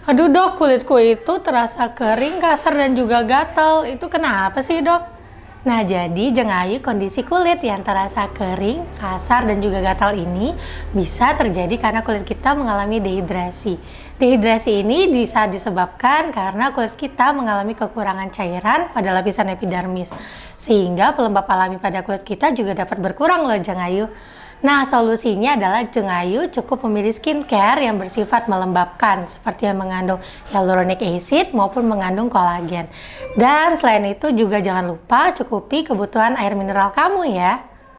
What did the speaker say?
Aduh dok, kulitku itu terasa kering, kasar, dan juga gatal. Itu kenapa sih dok? Nah jadi Jengayu, kondisi kulit yang terasa kering, kasar, dan juga gatal ini bisa terjadi karena kulit kita mengalami dehidrasi. Dehidrasi ini bisa disebabkan karena kulit kita mengalami kekurangan cairan pada lapisan epidermis. Sehingga pelembab alami pada kulit kita juga dapat berkurang loh Jengayu. Nah, solusinya adalah Jengayu cukup memilih skincare yang bersifat melembabkan, seperti yang mengandung hyaluronic acid maupun mengandung kolagen. Dan selain itu juga jangan lupa cukupi kebutuhan air mineral kamu ya.